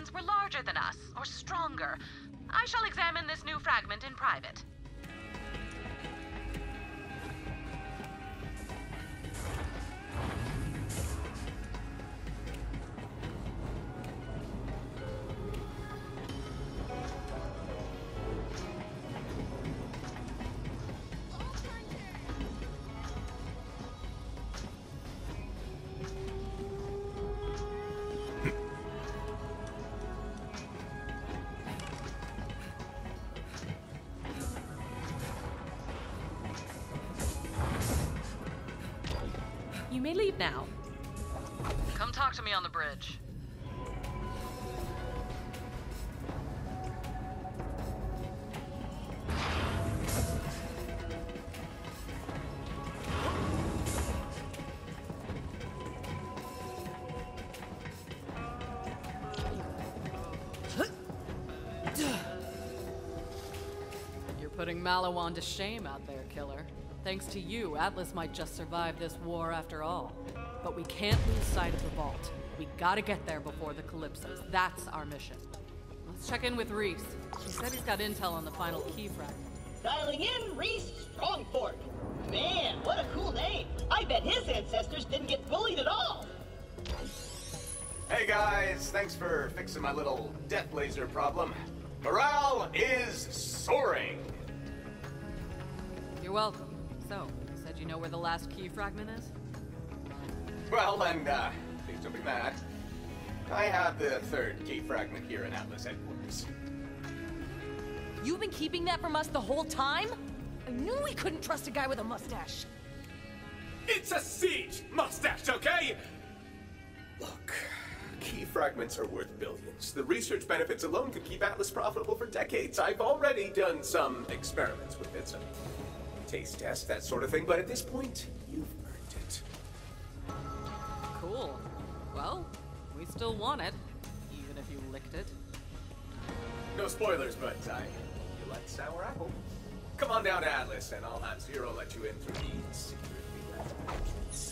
fragments were larger than us, or stronger. I shall examine this new fragment in private. You may leave now. Come talk to me on the bridge. You're putting Maliwan to shame out there, killer. Thanks to you, Atlas might just survive this war after all. But we can't lose sight of the vault. We gotta get there before the Calypsos. That's our mission. Let's check in with Reese. He said he's got intel on the final key fragment. Dialing in, Reese Strongport. Man, what a cool name. I bet his ancestors didn't get bullied at all. Hey guys, thanks for fixing my little death laser problem. Morale is soaring. You're welcome. So, you said you know where the last key fragment is? Well, and please don't be mad. I have the third key fragment here in Atlas headquarters. You've been keeping that from us the whole time? I knew we couldn't trust a guy with a mustache. It's a siege mustache, okay? Look, key fragments are worth billions. The research benefits alone could keep Atlas profitable for decades. I've already done some experiments with it, some taste test, that sort of thing, but at this point, you've earned it. Cool. Well, we still want it, even if you licked it. No spoilers, but you like sour apple. Come on down to Atlas, and I'll have Zero let you in through the secretly left entrance.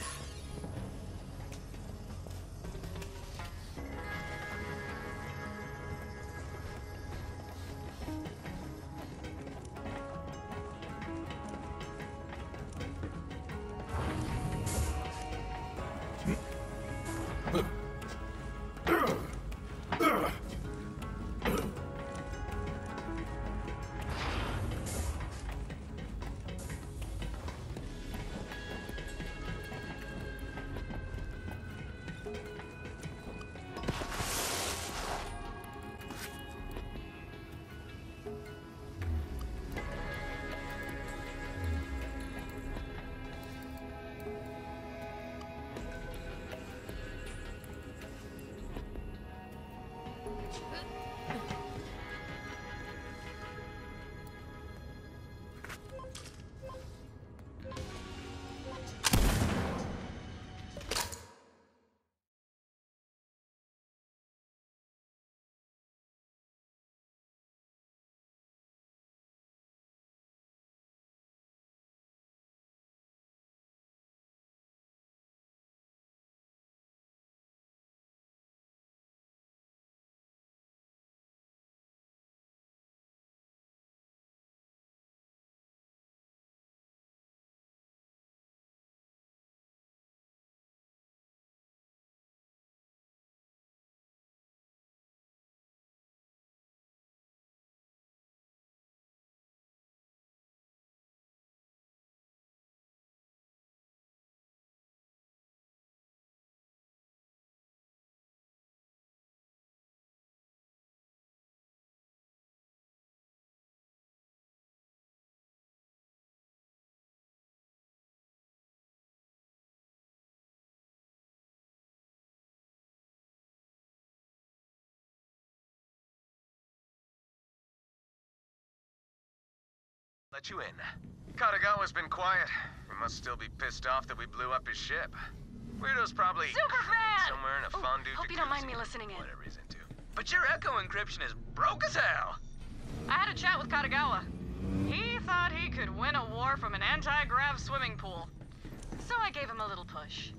Let you in. Katagawa's been quiet. He must still be pissed off that we blew up his ship. Weirdo's probably Superfan! somewhere in a fondue hope you don't mind me listening in. Whatever he's into. But your echo encryption is broke as hell. I had a chat with Katagawa. He thought he could win a war from an anti-grav swimming pool. So I gave him a little push.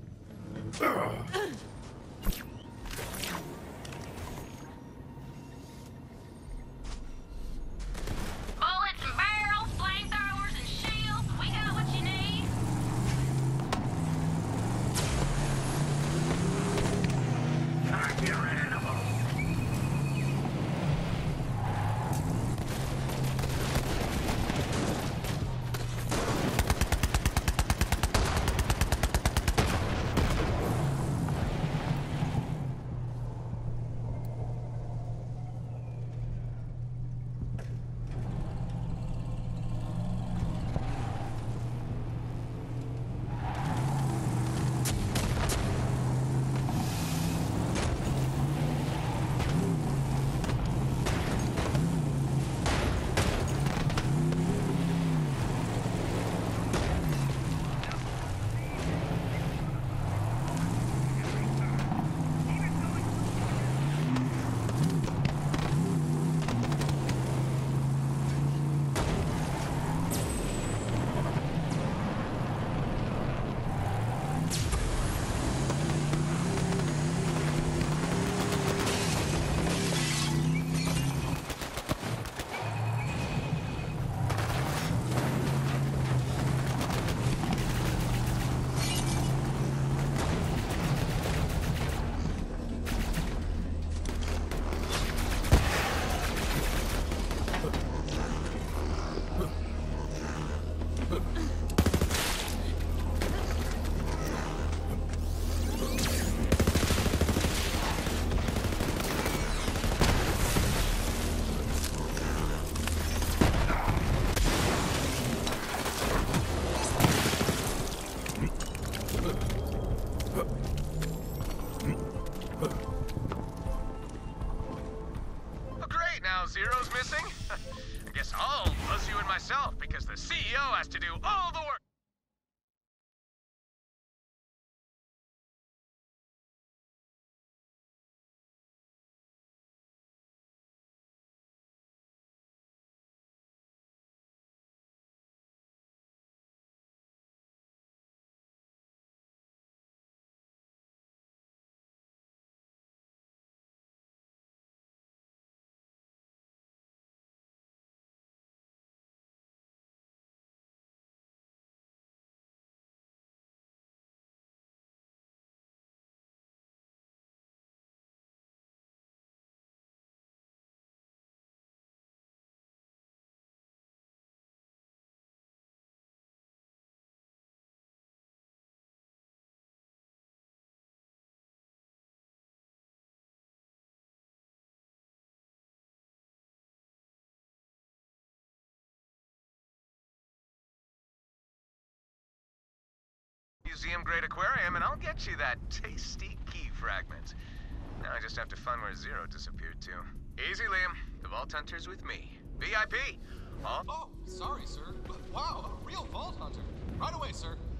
Now Zero's missing? I guess I'll buzz you in myself, because the CEO has to do all the work. Museum-grade aquarium, and I'll get you that tasty key fragment. Now I just have to find where Zero disappeared to. Easy, Liam. The Vault Hunter's with me. VIP! Oh, sorry, sir. Wow, a real Vault Hunter. Right away, sir.